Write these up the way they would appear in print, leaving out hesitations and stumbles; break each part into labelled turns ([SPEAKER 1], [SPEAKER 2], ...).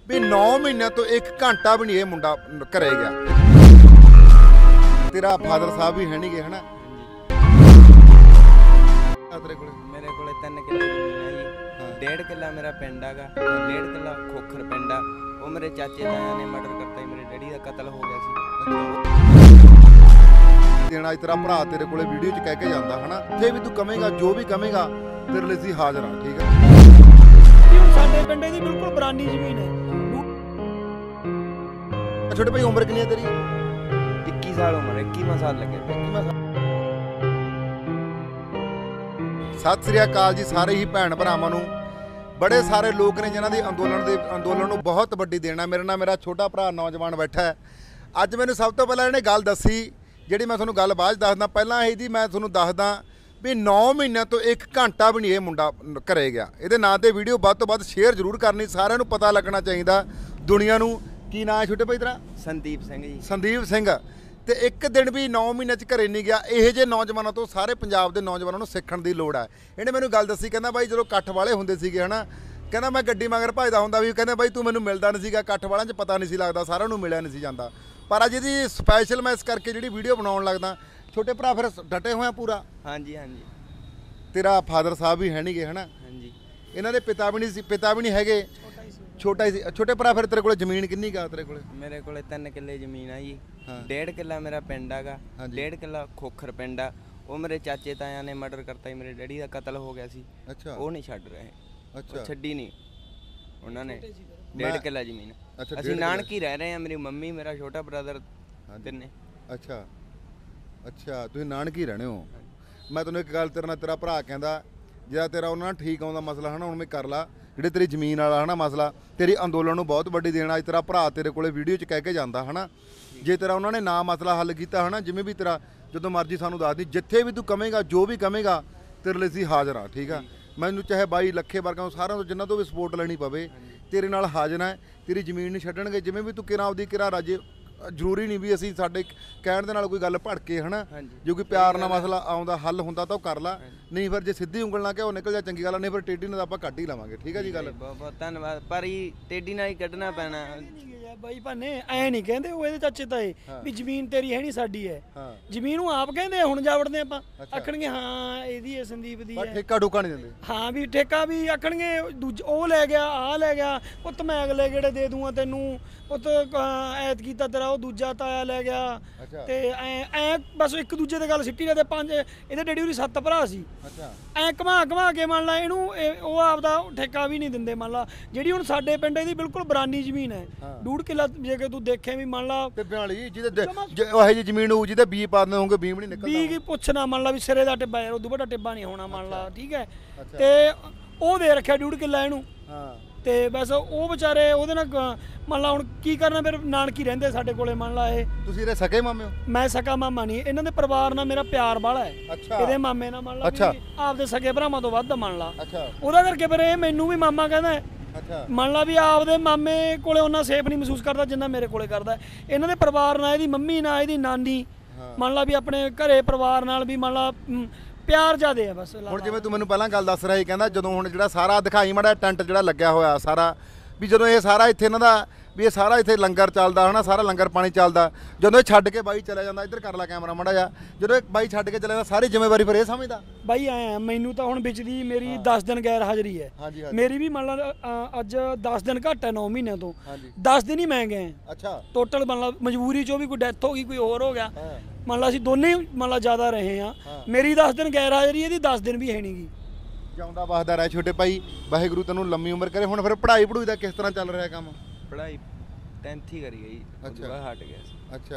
[SPEAKER 1] भी 9 महीनों तो 1 घंटा भी नहीं ये मुंडा घरे गया। तेरा फादर साहब भी है नहीं गए है ना?
[SPEAKER 2] मेरे को 3 किले जमीन है जी। 1.5 किला मेरा पिंड हैगा, 1.5 किला खोखर पिंड है। वो मेरे चाचे ताया ने मर्डर करता, मेरे डैडी का कतल हो गया
[SPEAKER 1] देना तेरा भरा तेरे को वीडियो च कह के जाता है ना, थे भी तू कमेगा जो भी कमेगा तेरे लिए सी हाजिर हाँ। ठीक है
[SPEAKER 3] साडे पिंडे दी बिल्कुल बरानी जमीन है।
[SPEAKER 1] छोटे भाई उम्र कितनी है तेरी?
[SPEAKER 2] 21 साल उम्र, 21वां साल लगे।
[SPEAKER 1] सत श्री अकाल जी सारे ही भैन भरावां नूं। बड़े सारे लोग ने जिन्हां दी अंदोलन नूं बहुत वड्डी देना। मेरे नाल मेरा छोटा भरा नौजवान बैठा है। अज मैनूं सब तो पहला इहने गल दसी जिहड़ी मैं तुहानूं गल बाਅਦ दसदा। पहलां ਇਹਦੀ मैं तुहानूं दसदा भी 9 महीनों तो 1 घंटा भी नहीं ये मुंडा घरे गया। ਇਹਦੇ ਨਾਂ ਤੇ ਵੀਡੀਓ ਵੱਧ ਤੋਂ ਵੱਧ ਸ਼ੇਅਰ ਜ਼ਰੂਰ ਕਰਨੀ, ਸਾਰਿਆਂ ਨੂੰ ਪਤਾ ਲੱਗਣਾ ਚਾਹੀਦਾ ਦੁਨੀਆ ਨੂੰ। ਕੀ ਨਾਂ ਹੈ ਛੋਟੇ ਭਾਈ ਤੇਰਾ?
[SPEAKER 2] संदीप सिंह जी।
[SPEAKER 1] संदीप सिंह। ਤੇ ਇੱਕ ਦਿਨ ਵੀ 9 ਮਹੀਨੇ ਚ ਘਰੇ ਨਹੀਂ ਗਿਆ। ਇਹੋ ਜਿਹੇ ਨੌਜਵਾਨਾਂ ਤੋਂ ਸਾਰੇ ਪੰਜਾਬ ਦੇ ਨੌਜਵਾਨਾਂ ਨੂੰ ਸਿੱਖਣ ਦੀ ਲੋੜ ਹੈ। ਇਹਨੇ ਮੈਨੂੰ ਗੱਲ ਦੱਸੀ, ਕਹਿੰਦਾ ਬਾਈ ਜਦੋਂ ਇਕੱਠ ਵਾਲੇ ਹੁੰਦੇ ਸੀਗੇ ਹਨਾ, ਕਹਿੰਦਾ ਮੈਂ ਗੱਡੀ ਮਗਰ ਭਜਦਾ ਹੁੰਦਾ ਵੀ, ਕਹਿੰਦਾ ਬਾਈ ਤੂੰ ਮੈਨੂੰ ਮਿਲਦਾ ਨਹੀਂ ਸੀਗਾ, ਇਕੱਠ ਵਾਲਿਆਂ 'ਚ ਪਤਾ ਨਹੀਂ ਸੀ ਲੱਗਦਾ, ਸਾਰਿਆਂ ਨੂੰ ਮਿਲਿਆ ਨਹੀਂ ਸੀ ਜਾਂਦਾ। ਪਰ ਅੱਜ ਇਹਦੀ ਸਪੈਸ਼ਲ ਮੈਂ ਇਸ ਕਰਕੇ ਜਿਹੜੀ ਵੀਡੀਓ ਬਣਾਉਣ ਲੱਗਦਾ। ਛੋਟੇ ਭਰਾ ਫਿਰ ਡਟੇ ਹੋਏ ਆ ਪੂਰਾ?
[SPEAKER 2] ਹਾਂਜੀ ਹਾਂਜੀ।
[SPEAKER 1] ਤੇਰਾ ਫਾਦਰ ਸਾਹਿਬ ਵੀ ਹੈ ਨਹੀਂ ਗੇ ਹਨਾ?
[SPEAKER 2] ਹਾਂਜੀ।
[SPEAKER 1] ਇਹਨਾਂ ਦੇ ਪਿਤਾ ਵੀ ਨਹੀਂ ਸੀ, ਪਿਤਾ ਵੀ ਨਹੀਂ ਹੈਗੇ, ਛੋਟਾ ਹੀ ਸੀ। ਛੋਟੇ ਭਰਾ ਫਿਰ ਤੇਰੇ ਕੋਲ ਜ਼ਮੀਨ ਕਿੰਨੀ ਗਾ ਤੇਰੇ ਕੋਲ?
[SPEAKER 2] ਮੇਰੇ ਕੋਲ 3 ਕਿਲੇ ਜ਼ਮੀਨ ਹੈ ਜੀ।
[SPEAKER 1] ਹਾਂ।
[SPEAKER 2] 1.5 ਕਿਲਾ ਮੇਰਾ ਪਿੰਡ ਹੈਗਾ, 1.5 ਕਿਲਾ ਖੋਖਰ ਪਿੰਡ ਆ। ਉਹ ਮੇਰੇ ਚਾਚੇ ਤਾਇਆ ਨੇ ਮਰਡਰ ਕਰਤਾ, ਮੇਰੇ ਡੈਡੀ ਦਾ ਕਤਲ ਹੋ ਗਿਆ ਸੀ।
[SPEAKER 1] ਅੱਛਾ।
[SPEAKER 2] ਉਹ ਨਹੀਂ ਛੱਡ ਰਹੇ।
[SPEAKER 1] ਅੱਛਾ।
[SPEAKER 2] ਛੱਡੀ ਨਹੀਂ ਉਹਨਾਂ ਨੇ। 1.5 ਕਿਲਾ ਜ਼ਮੀਨ।
[SPEAKER 1] ਅੱਛਾ।
[SPEAKER 2] ਅਸੀਂ ਨਾਨਕੀ ਰਹਿ ਰਹੇ ਹਾਂ, ਮੇਰੀ ਮੰਮੀ, ਮੇਰਾ ਛੋਟਾ ਬ੍ਰਦਰ ਤਿੰਨੇ।
[SPEAKER 1] ਅੱਛਾ ਅੱਛਾ, ਤੁਸੀਂ ਨਾਨਕੀ ਰਹਿਣੇ ਹੋ। ਮੈਂ ਤੁਹਾਨੂੰ ਇੱਕ ਗੱਲ ਤੇਰੇ ਨਾਲ, ਤੇਰਾ ਭਰਾ ਕਹਿੰਦਾ ਜਿਹੜਾ ਤੇਰਾ ਉਹਨਾਂ ਨਾਲ ਠੀਕ ਆਉਂਦਾ ਮਸਲਾ ਹੈ ਨਾ, ਹੁਣ ਮੈਂ ਕਰ ਲਾ ਜਿਹੜੇ ਤੇਰੀ ਜ਼ਮੀਨ ਵਾਲਾ ਹੈ ਨਾ ਮਸਲਾ, ਤੇਰੀ ਅੰਦੋਲਨ ਨੂੰ ਬਹੁਤ ਵੱਡੀ ਦੇਣਾ। ਅੱਜ ਤੇਰਾ ਭਰਾ ਤੇਰੇ ਕੋਲੇ ਵੀਡੀਓ 'ਚ ਕਹਿ ਕੇ ਜਾਂਦਾ ਹੈ ਨਾ, ਜੇ ਤੇਰਾ ਉਹਨਾਂ ਨੇ ਨਾ ਮਸਲਾ ਹੱਲ ਕੀਤਾ ਹੈ ਨਾ, ਜਿਵੇਂ ਵੀ ਤੇਰਾ ਜਦੋਂ ਮਰਜ਼ੀ ਸਾਨੂੰ ਦੱਸ ਦੀ, ਜਿੱਥੇ ਵੀ ਤੂੰ ਕਮੇਗਾ ਜੋ ਵੀ ਕਮੇਗਾ ਤੇਰੇ ਲਈ ਅਸੀਂ ਹਾਜ਼ਰ ਹਾਂ। ਠੀਕ ਆ? ਮੈਨੂੰ ਚਾਹੇ ਬਾਈ ਲੱਖੇ ਵਰਗਾ ਸਾਰਿਆਂ ਤੋਂ ਜਿੰਨਾਂ ਤੋਂ ਵੀ ਸਪੋਰਟ ਲੈਣੀ ਪਵੇ ਤੇਰੇ ਨਾਲ ਹਾਜ਼ਰ ਹੈ। ਤੇਰੀ ਜ਼ਮੀਨ ਨਹੀਂ ਛੱਡਣਗੇ। ਜਿਵੇਂ ਵੀ ਤੂੰ ਕਿਰਾ ਆਪਦੀ ਕਿਰਾ ਰਾਜੇ, ਜ਼ਰੂਰੀ ਨਹੀਂ ਵੀ ਅਸੀਂ ਸਾਡੇ ਕਹਿਣ ਦੇ ਨਾਲ ਕੋਈ ਗੱਲ ਭੜਕੇ ਹੈ ਨਾ, ਜੇ ਕੋਈ ਪਿਆਰ ਨਾਲ ਮਸਲਾ ਆਉਂਦਾ ਹੱਲ ਹੁੰਦਾ ਤਾਂ ਉਹ ਕਰ ਲਾ, ਨਹੀਂ ਫਿਰ ਜੇ ਸਿੱਧੀ ਉਂਗਲ ਨਾਲ ਘਿਓ ਨਿਕਲ ਜਾ ਚੰਗੀ ਗੱਲ ਨਹੀਂ, ਫਿਰ ਟੇਢੀ ਨਾਲ ਆਪਾਂ ਕੱਢ ਹੀ ਲਵਾਂਗੇ। ਠੀਕ ਹੈ ਜੀ ਗੱਲ?
[SPEAKER 2] ਬਹੁਤ ਬਹੁਤ ਧੰਨਵਾਦ। ਪਰ ਇਹ ਟੇਢੀ ਨਾਲ ਹੀ ਕੱਢਣਾ ਪੈਣਾ
[SPEAKER 3] ਬਾਈ ਭਾਨੇ। ਐ ਨਹੀਂ ਕਹਿੰਦੇ ਉਹ ਇਹਦੇ ਚਾਚੇ ਤਾਏ ਵੀ ਜ਼ਮੀਨ ਤੇਰੀ ਹੈ ਨਹੀਂ ਸਾਡੀ ਹੈ। ਜ਼ਮੀਨ ਨੂੰ ਆਪ ਕਹਿੰਦੇ ਹੁਣ ਜਾ ਵੜਦੇ ਆਪਾਂ, ਆਖਣਗੇ ਹਾਂ ਇਹਦੀ ਹੈ, ਸੰਦੀਪ ਦੀ ਹੈ।
[SPEAKER 1] ਠੇਕਾ ਠੋਕਾ ਨਹੀਂ ਦਿੰਦੇ।
[SPEAKER 3] ਹਾਂ ਵੀ ਠੇਕਾ ਵੀ ਆਖਣਗੇ ਦੂਜਾ ਉਹ ਲੈ ਗਿਆ, ਆਹ ਲੈ ਗਿਆ, ਪੁੱਤ ਮੈਂ ਅਗਲੇ ਗੇੜੇ ਦੇ ਦੂੰਗਾ ਤੈਨੂੰ, ਪੁੱਤ ਐਤ ਕੀਤਾ ਤੇਰਾ ਉਹ ਦੂਜਾ ਤਾਇਆ ਲੈ ਗਿਆ। ਤੇ ਐ ਬਸ ਇੱਕ ਦੂਜੇ ਤੇ ਗੱਲ ਸਿੱਟੀ ਜਾਂਦੇ। 5 ਇਹਦੇ ਡੈਡੀ ਹੋਰੀ 7 ਭਰਾ ਸੀ। ਐ ਘਮਾ ਕੇ ਮੰਨ ਲਾ ਇਹਨੂੰ, ਉਹ ਆਪਦਾ ਠੇਕਾ ਵੀ ਨਹੀਂ ਦਿੰਦੇ। ਮੰਨ ਲਾ ਜਿਹੜੀ ਹੁਣ ਸਾਡੇ ਪਿੰਡ ਇਹਦੀ ਬਿਲਕੁਲ ਬਰਾਨੀ ਜ਼ਮੀਨ ਹੈ, 1.5 ਕਿੱਲਾ। ਜੇ ਕਿ ਤੂੰ ਦੇਖੇ ਵੀ ਮੰਨ ਲਾ
[SPEAKER 1] ਟਿੱਬਿਆਂ ਵਾਲੀ ਜਿਹਦੇ ਉਹ ਜਿਹੀ ਜ਼ਮੀਨ ਹੋਊ ਜਿਹਦੇ ਬੀ ਪਾ ਦਿੰਦੇ ਹੋਣਗੇ, ਬੀ ਵੀ ਨਹੀਂ ਨਿਕਲਦਾ।
[SPEAKER 3] ਬੀ ਕੀ ਪੁੱਛਣਾ, ਮੰਨ ਲਾ ਵੀ ਸਿਰੇ ਦਾ ਟਿੱਬਾ ਯਾਰ, ਉਦੋਂ ਵੱਡਾ ਟਿੱਬਾ ਨਹੀਂ ਹੋਣਾ ਮੰਨ ਲਾ। ਠੀਕ ਹੈ? ਤੇ ਉਹ ਦੇ ਰੱਖਿਆ 1.5 ਕਿੱਲਾ ਇਹਨੂੰ। ਤੇ ਬਸ ਉਹ ਵਿਚਾਰੇ ਉਹਦੇ ਨਾਲ ਮੰਨ ਲਾ ਹੁਣ ਕੀ ਕਰਨਾ। ਫਿਰ ਨਾਨਕੀ ਰਹਿੰਦੇ ਸਾਡੇ ਕੋਲੇ ਮੰਨ ਲਾ। ਇਹ ਤੁਸੀਂ ਇਹਦੇ ਸਕੇ ਮਾਮੇ ਹੋ? ਮੈਂ ਸਕਾ ਮਾਮਾ ਨਹੀਂ, ਇਹਨਾਂ ਦੇ ਪਰਿਵਾਰ ਨਾਲ ਮੇਰਾ ਪਿਆਰ ਬਾਹਲਾ ਹੈ। ਇਹਦੇ ਮਾਮੇ ਨਾਲ ਮੰਨ ਲਾ ਆਪਦੇ ਸਕੇ ਭਰਾਵਾਂ ਤੋਂ ਵੱਧ ਮੰਨ ਲਾ। ਉਹਦਾ ਕਰਕੇ ਫਿਰ ਇਹ ਮੈਨੂੰ ਵੀ ਮਾਮਾ ਕਹਿੰਦਾ। ਮੰਨ ਲਾ ਵੀ ਆਪਦੇ ਮਾਮੇ ਕੋਲੇ ਉਹਨਾਂ ਸੇਫ ਨਹੀਂ ਮਹਿਸੂਸ ਕਰਦਾ ਜਿੰਨਾ ਮੇਰੇ ਕੋਲੇ ਕਰਦਾ। ਇਹਨਾਂ ਦੇ ਪਰਿਵਾਰ ਨਾਲ, ਇਹਦੀ ਮੰਮੀ ਨਾਲ, ਇਹਦੀ ਨਾਨੀ, ਮੰਨ ਲਾ ਵੀ ਆਪਣੇ ਘਰੇ ਪਰਿਵਾਰ ਨਾਲ ਵੀ ਮੰਨ ਲਾ ਪਿਆਰ ਜ਼ਿਆਦੇ ਆ ਬਸ। ਹੁਣ
[SPEAKER 1] ਜਿਵੇਂ ਤੂੰ ਮੈਨੂੰ ਪਹਿਲਾਂ ਗੱਲ ਦੱਸ ਰਿਹਾ ਸੀ, ਕਹਿੰਦਾ ਜਦੋਂ ਹੁਣ ਜਿਹੜਾ ਸਾਰਾ ਦਿਖਾਈ ਮਾੜਾ ਟੈਂਟ ਜਿਹੜਾ ਲੱਗਿਆ ਹੋਇਆ ਸਾਰਾ, ਵੀ ਜਦੋਂ ਇਹ ਸਾਰਾ ਇੱਥੇ ਇਹਨਾਂ ਦਾ ਵੀ ਇਹ ਸਾਰਾ ਇੱਥੇ ਲੰਗਰ ਚੱਲਦਾ ਹੈ ਨਾ, ਸਾਰਾ ਲੰਗਰ ਪਾਣੀ ਚੱਲਦਾ, ਜਦੋਂ ਇਹ ਛੱਡ ਕੇ ਬਾਈ ਚਲਾ ਜਾਂਦਾ, ਇੱਧਰ ਕਰ ਲਾ ਕੈਮਰਾ ਮਾੜਾ ਜਿਹਾ, ਜਦੋਂ ਇਹ ਬਾਈ ਛੱਡ ਕੇ ਚਲਾ ਜਾਂਦਾ ਸਾਰੀ ਜ਼ਿੰਮੇਵਾਰੀ ਫਿਰ ਇਹ ਸਮਝਦਾ।
[SPEAKER 3] ਬਾਈ ਆਇਆ ਮੈਨੂੰ ਤਾਂ ਹੁਣ ਵਿੱਚ ਦੀ ਮੇਰੀ 10 ਦਿਨ ਗੈਰ ਹਾਜ਼ਰੀ ਹੈ। ਮੇਰੀ ਵੀ ਮੰਨ ਲਾ ਅੱਜ 10 ਦਿਨ ਘੱਟ ਹੈ 9 ਮਹੀਨਿਆਂ ਤੋਂ, 10 ਦਿਨ ਹੀ ਮੈਂ ਗਏ। ਅੱਛਾ। ਟੋਟਲ ਮੰਨ ਲਾ ਮਜਬੂਰੀ 'ਚੋਂ ਵੀ ਕੋਈ ਡੈਥ ਹੋ ਗਈ, ਕੋਈ ਹੋਰ ਹੋ ਗਿਆ, ਮੰਨ ਲਾ ਅਸੀਂ ਦੋਨੇ ਮੰਨ ਲਾ ਜ਼ਿਆਦਾ ਰਹੇ ਹਾਂ। ਮੇਰੀ 10 ਦਿਨ ਗੈਰ ਹਾਜ਼ਰੀ, ਇਹਦੀ 10 ਦਿਨ ਵੀ ਹੈ ਨਹੀਂ ਗੀ।
[SPEAKER 1] ਜਿਉਂਦਾ ਵਸਦਾ ਰਹਿ ਛੋਟੇ ਭਾਈ, ਵਾਹਿਗੁਰੂ ਤੈਨੂੰ ਲੰਮੀ ਉਮਰ ਕਰੇ। ਹੁਣ ਫਿਰ ਪੜ੍ਹਾਈ ਦਾ ਕਿਸ ਤਰ੍ਹਾਂ ਚੱਲ ਰਿਹਾ ਕੰਮ?
[SPEAKER 2] ਪੜ੍ਹਾਈ 10th ਹੀ ਕਰੀ ਗਈ। ਅੱਛਾ। ਹਟ ਗਿਆ ਸੀ।
[SPEAKER 1] ਅੱਛਾ।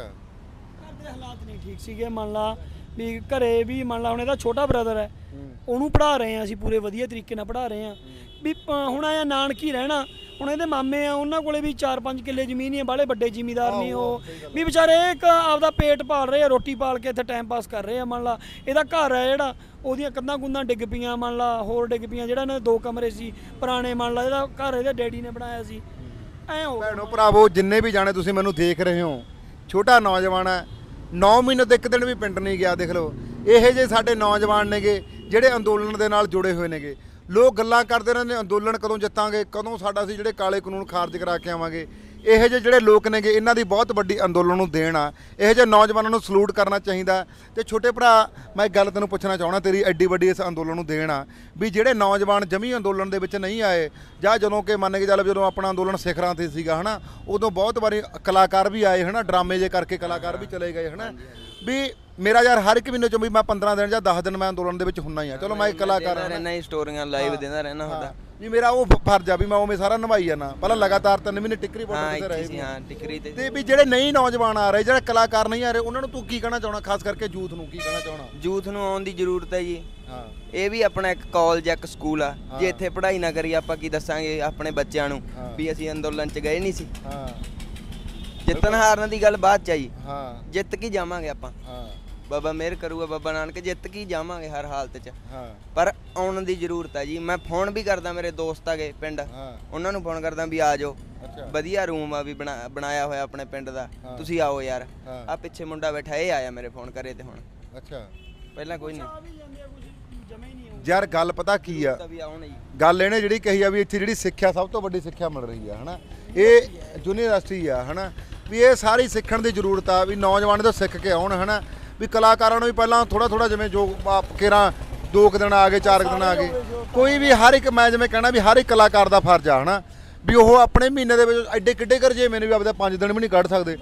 [SPEAKER 3] ਘਰ ਦੇ ਹਾਲਾਤ ਨਹੀਂ ਠੀਕ ਸੀਗੇ ਮੰਨ ਲਾ ਵੀ ਘਰੇ ਵੀ ਮੰਨ ਲਾ ਹੁਣ ਇਹਦਾ ਛੋਟਾ ਬ੍ਰਦਰ ਹੈ, ਉਹਨੂੰ ਪੜ੍ਹਾ ਰਹੇ ਹਾਂ ਅਸੀਂ, ਪੂਰੇ ਵਧੀਆ ਤਰੀਕੇ ਨਾਲ ਪੜ੍ਹਾ ਰਹੇ ਹਾਂ। ਵੀ ਹੁਣ ਆਇਆ ਨਾਨਕੀ ਰਹਿਣਾ। ਹੁਣ ਇਹਦੇ ਮਾਮੇ ਆ, ਉਹਨਾਂ ਕੋਲੇ ਵੀ 4-5 ਕਿੱਲੇ ਜ਼ਮੀਨ ਹੀ ਆ, ਬਾਹਲੇ ਵੱਡੇ ਜ਼ਿਮੀਦਾਰ ਨਹੀਂ ਉਹ ਵੀ ਵਿਚਾਰੇ ਇੱਕ ਆਪਦਾ ਪੇਟ ਪਾਲ ਰਹੇ ਆ, ਰੋਟੀ ਪਾਲ ਕੇ ਇੱਥੇ ਟਾਈਮ ਪਾਸ ਕਰ ਰਹੇ ਆ। ਮੰਨ ਲਾ ਇਹਦਾ ਘਰ ਹੈ ਜਿਹੜਾ, ਉਹਦੀਆਂ ਕੰਧਾਂ ਕੁੰਧਾਂ ਡਿੱਗ ਪਈਆਂ, ਮੰਨ ਲਾ ਹੋਰ ਡਿੱਗ ਪਈਆਂ। ਜਿਹੜਾ ਇਹਨਾਂ ਦੇ 2 ਕਮਰੇ ਸੀ ਪੁਰਾਣੇ, ਮੰਨ ਲਾ ਇਹਦਾ ਘਰ ਇਹਦੇ ਡੈਡੀ ਨੇ ਬਣਾਇਆ ਸੀ। ਐ ਹੋ
[SPEAKER 1] ਭੈਣੋ ਭਰਾਵੋ ਜਿੰਨੇ ਵੀ ਜਾਣੇ ਤੁਸੀਂ ਮੈਨੂੰ ਦੇਖ ਰਹੇ ਹੋ, ਛੋਟਾ ਨੌਜਵਾਨ ਹੈ, 9 ਮਹੀਨੇ ਤੋਂ ਇੱਕ ਦਿਨ ਵੀ ਪਿੰਡ ਨਹੀਂ ਗਿਆ। ਦੇਖ ਲਓ ਇਹੋ ਜਿਹੇ ਸਾਡੇ ਨੌਜਵਾਨ ਨੇਗੇ ਜਿਹੜੇ ਅੰਦੋਲਨ ਦੇ ਨਾਲ ਜੁੜੇ ਹੋਏ ਨੇਗੇ। ਲੋਕ ਗੱਲਾਂ ਕਰਦੇ ਰਹਿੰਦੇ ਅੰਦੋਲਨ ਕਦੋਂ ਜਿੱਤਾਂਗੇ, ਕਦੋਂ ਸਾਡਾ ਅਸੀਂ ਜਿਹੜੇ ਕਾਲੇ ਕਾਨੂੰਨ ਖਾਰਜ ਕਰਾ ਕੇ ਆਵਾਂਗੇ। ਇਹੋ ਜਿਹੇ ਜਿਹੜੇ ਲੋਕ ਨੇਗੇ ਇਹਨਾਂ ਦੀ ਬਹੁਤ ਵੱਡੀ ਅੰਦੋਲਨ ਨੂੰ ਦੇਣ ਆ। ਇਹੋ ਜਿਹੇ ਨੌਜਵਾਨਾਂ ਨੂੰ ਸਲੂਟ ਕਰਨਾ ਚਾਹੀਦਾ। ਤੇ ਛੋਟੇ ਭਰਾ ਮੈਂ ਇੱਕ ਗੱਲ ਤੈਨੂੰ ਪੁੱਛਣਾ ਚਾਹੁੰਦਾ, ਤੇਰੀ ਐਡੀ ਵੱਡੀ ਇਸ ਅੰਦੋਲਨ ਨੂੰ ਦੇਣ ਆ ਵੀ ਜਿਹੜੇ ਨੌਜਵਾਨ ਜਮੀ ਅੰਦੋਲਨ ਦੇ ਵਿੱਚ ਨਹੀਂ ਆਏ, ਜਾਂ ਜਦੋਂ ਕਿ ਮੰਨ ਕੇ ਚੱਲ ਜਦੋਂ ਆਪਣਾ ਅੰਦੋਲਨ ਸਿਖਰਾਂ ਤੇ ਸੀਗਾ ਹੈ ਨਾ, ਉਦੋਂ ਬਹੁਤ ਵਾਰੀ ਕਲਾਕਾਰ ਵੀ ਆਏ ਹੈ ਨਾ, ਡਰਾਮੇ ਜੇ ਕਰਕੇ ਕਲਾਕਾਰ ਵੀ ਚਲੇ ਗਏ ਹੈ ਨਾ। ਵੀ ਮੇਰਾ ਯਾਰ ਹਰ ਇੱਕ ਮਹੀਨੇ ਚੋਂ ਵੀ ਮੈਂ 15 ਦਿਨ ਜਾਂ 10 ਦਿਨ ਮੈਂ ਅੰਦੋਲਨ ਦੇ ਵਿੱਚ ਹੁੰਨਾ ਹੀ ਆ। ਚਲੋ ਮੈਂ ਇੱਕ ਕਲਾਕਾਰ ਹਾਂ,
[SPEAKER 2] ਰਹਿਣਾ ਹੀ ਸਟੋਰੀਆਂ ਲਾਈਵ ਦਿੰਦਾ ਰਹਿਣਾ ਹੁੰਦਾ
[SPEAKER 1] ਵੀ ਮੇਰਾ ਉਹ ਫਰਜ਼ ਆ ਵੀ ਮੈਂ ਉਵੇਂ ਸਾਰਾ ਨਿਭਾਈ ਜਾਣਾ। ਪਹਿਲਾਂ ਲਗਾਤਾਰ 3 ਮਹੀਨੇ ਟਿੱਕਰੀ ਬੋਰਡ ਤੇ ਰਹੇ।
[SPEAKER 2] ਹਾਂ ਟਿਕਰੀ
[SPEAKER 1] ਤੇ ਵੀ ਜਿਹੜੇ ਨਹੀਂ ਨੌਜਵਾਨ ਆ ਰਹੇ, ਜਿਹੜੇ ਕਲਾਕਾਰ ਨਹੀਂ ਆ ਰਹੇ, ਉਹਨਾਂ ਨੂੰ ਤੂੰ ਕੀ ਕਹਿਣਾ ਚਾਹਣਾ, ਖਾਸ ਕਰਕੇ ਯੂਥ ਨੂੰ ਕੀ ਕਹਿਣਾ ਚਾਹਣਾ?
[SPEAKER 2] ਯੂਥ ਨੂੰ ਆਉਣ ਦੀ ਜ਼ਰੂਰਤ ਹੈ ਜੀ।
[SPEAKER 1] ਹਾਂ
[SPEAKER 2] ਇਹ ਵੀ ਆਪਣਾ ਇੱਕ ਕਾਲਜ ਇੱਕ ਸਕੂਲ ਆ। ਜੇ ਇੱਥੇ ਪੜ੍ਹਾਈ ਨਾ ਕਰੀ ਆਪਾਂ ਕੀ ਦੱਸਾਂਗੇ ਆਪਣੇ ਬੱਚਿਆਂ ਨੂੰ ਵੀ ਅਸੀਂ ਅੰਦੋਲਨ 'ਚ ਗਏ ਨਹੀਂ ਸੀ।
[SPEAKER 1] ਹਾਂ
[SPEAKER 2] ਜਿੱਤਣ ਹਾਰਨ ਦੀ ਗੱਲ ਬਾਅਦ 'ਚ ਆ ਜੀ।
[SPEAKER 1] ਹਾਂ
[SPEAKER 2] ਜਿੱਤ ਕੇ ਜਾਵਾਂਗੇ ਆਪਾਂ।
[SPEAKER 1] ਹਾਂ
[SPEAKER 2] ਬਾਬਾ ਮਿਹਰ ਕਰੂਗਾ, ਬਾਬਾ ਨਾਨਕ, ਜਿੱਤ ਕੇ ਜਾਵਾਂਗੇ ਹਰ ਹਾਲਤ 'ਚ।
[SPEAKER 1] ਹਾਂ
[SPEAKER 2] ਪਰ ਆਉਣ ਦੀ ਜ਼ਰੂਰਤ ਹੈ ਜੀ। ਮੈਂ ਫੋਨ ਵੀ ਕਰਦਾ, ਮੇਰੇ ਦੋਸਤ ਆ ਗਏ ਪਿੰਡ, ਉਹਨਾਂ ਨੂੰ ਫੋਨ ਕਰਦਾ ਵੀ ਆ ਜਾਓ, ਵਧੀਆ ਰੂਮ ਆ ਵੀ ਬਣਾਇਆ ਹੋਇਆ ਆਪਣੇ ਪਿੰਡ ਦਾ, ਤੁਸੀਂ ਆਓ ਯਾਰ। ਆ ਪਿੱਛੇ ਮੁੰਡਾ ਬੈਠਾ, ਇਹ ਆਇਆ ਮੇਰੇ ਫੋਨ ਕਰੇ ਤੇ ਹੁਣ।
[SPEAKER 1] ਅੱਛਾ
[SPEAKER 2] ਪਹਿਲਾਂ ਕੋਈ ਨਹੀਂ
[SPEAKER 1] ਯਾਰ। ਗੱਲ ਪਤਾ ਕੀ ਆ, ਗੱਲ ਇਹਨੇ ਜਿਹੜੀ ਕਹੀ ਆ ਵੀ ਇੱਥੇ ਜਿਹੜੀ ਸਿੱਖਿਆ ਸਭ ਤੋਂ ਵੱਡੀ ਸਿੱਖਿਆ ਮਿਲ ਰਹੀ ਆ ਹਨਾ, ਇਹ ਯੂਨੀਵਰਸਿਟੀ ਆ ਹਨਾ, ਵੀ ਇਹ ਸਾਰੀ ਸਿੱਖਣ ਦੀ ਜ਼ਰੂਰਤ ਆ ਵੀ ਨੌਜਵਾਨ ਤੋਂ ਸਿੱਖ ਕੇ ਆਉਣ ਹਨਾ। ਵੀ ਕਲਾਕਾਰਾਂ ਨੂੰ ਵੀ ਪਹਿਲਾਂ ਥੋੜਾ ਜਿਵੇਂ ਜੋ ਕੇਰਾਂ 2 ਦਿਨ ਆ ਗਏ 4 ਦਿਨ ਆ ਗਏ, ਕੋਈ ਵੀ ਹਰ ਇੱਕ ਮੈਂ ਜਿਵੇਂ ਕਹਿਣਾ ਵੀ ਹਰ ਇੱਕ ਕਲਾਕਾਰ ਦਾ ਫਰਜ਼ ਆ ਹਨਾ ਵੀ ਉਹ ਆਪਣੇ ਮਹੀਨੇ ਦੇ ਵਿੱਚ ਐਡੇ ਕਿੱਡੇ ਕਰਜੇ ਮੈਨੂੰ ਵੀ ਆਪਦੇ 5 ਦਿਨ ਵੀ ਨਹੀਂ ਕੱਢ ਸਕਦੇ।